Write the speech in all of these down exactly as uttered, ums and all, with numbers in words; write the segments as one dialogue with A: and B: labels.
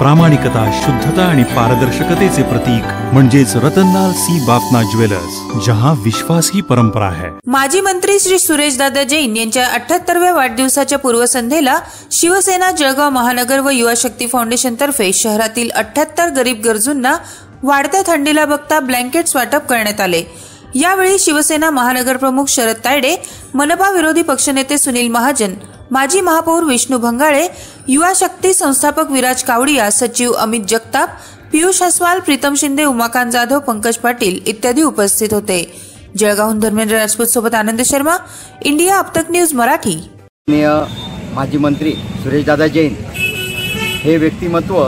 A: प्रामाणिकता, शुद्धता आणि पारदर्शकतेचे प्रतीक म्हणजेच रतनलाल सी बाफना ज्वेलर्स, जहां विश्वास ही परंपरा है।
B: माजी मंत्री श्री सुरेशदादा जैन यांच्या अठ्ठ्याहत्तरव्या वाढदिवसाच्या पूर्वसंध्येला शिवसेना जळगाव महानगर व युवा शक्ती फाउंडेशन तर्फे शहरातील अठ्ठ्याहत्तर गरीब गरजूंना वाढत्या थंडीला बघता ब्लँकेट्स वाटप करण्यात आले। यावेळी शिवसेना महानगर प्रमुख शरद तायडे, मनपा विरोधी पक्षनेते सुनील महाजन, माजी महापौर विष्णू भंगाळे, युवा शक्ती संस्थापक विराज कावडिया, सचिव अमित जगताप, पियुष हसवाल, प्रीतम शिंदे, उमाकांत जाधव, पंकज पाटील इत्यादी उपस्थित होते। जळगावहून धर्मेंद्र राजपूत सोबत आनंद शर्मा, इंडिया अब तक न्यूज मराठी।
C: माजी मंत्री सुरेशदादा जैन हे व्यक्तिमत्व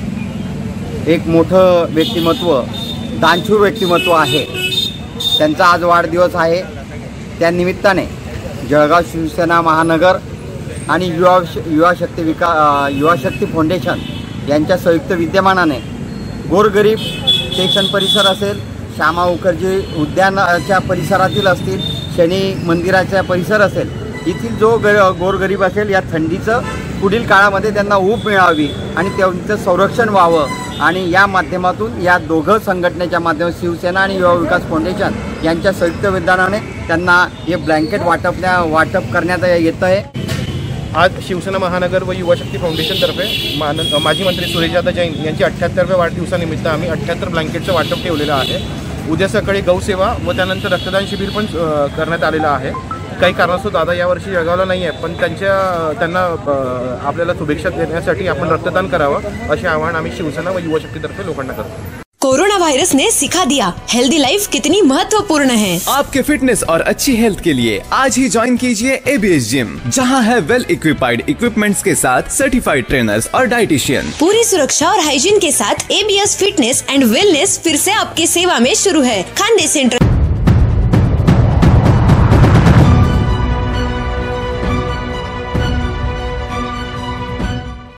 C: एक मोठं व्यक्तिमत्व, दानशूर व्यक्तिमत्व आहे। त्यांचा आज वाढदिवस आहे। त्या निमित्ताने जळगाव शिवसेना महानगर आणि युवा युवा शक्ती विका युवा शक्ती फाउंडेशन यांच्या संयुक्त विद्यमानाने गोरगरीब स्टेशन परिसर असेल, श्यामा मुखर्जी उद्यानाच्या परिसरातील असतील, शनी मंदिराच्या परिसर असेल, येथील जो गोरगरीब असेल या थंडीचं पुढील काळामध्ये त्यांना ऊब मिळावी आणि त्यांचं संरक्षण व्हावं आणि या माध्यमातून या दोघं संघटनेच्या माध्यमातून शिवसेना आणि युवा विकास फाउंडेशन यांच्या संयुक्त विधानाने त्यांना हे ब्लँकेट वाटपल्या वाटप करण्यात येत आहे।
D: आज शिवसेना महानगर व युवा शक्ती फाउंडेशनतर्फे मान माजी मंत्री सुरेशदादा जैन यांच्या अठ्ठ्याहत्तरव्या वाढदिवसानिमित्त आम्ही अठ्ठ्याहत्तर ब्लँकेटचं वाटप ठेवलेलं आहे। उद्या सकाळी गौसेवा व त्यानंतर रक्तदान शिबिर पण करण्यात आलेलं आहे। काही कारणास्तव दादा यावर्षी जळगावला नाही आहे, पण त्यांच्या त्यांना आपल्याला शुभेच्छा देण्यासाठी आपण रक्तदान करावं असे आवाहन आम्ही शिवसेना व युवा शक्तीतर्फे लोकांना करतो।
E: कोरोना वायरस ने सिखा दिया हेल्दी लाइफ कितनी महत्वपूर्ण है।
F: आपके फिटनेस और अच्छी हेल्थ के लिए आज ही ज्वाइन कीजिए एबीएस जिम, जहां है वेल इक्विपाइड इक्विपमेंट्स के साथ सर्टिफाइड ट्रेनर्स और डाइटिशियन।
E: पूरी सुरक्षा और हाइजीन के साथ एबीएस फिटनेस एंड वेलनेस फिर से आपकी सेवा में शुरू है। खानदे सेंटर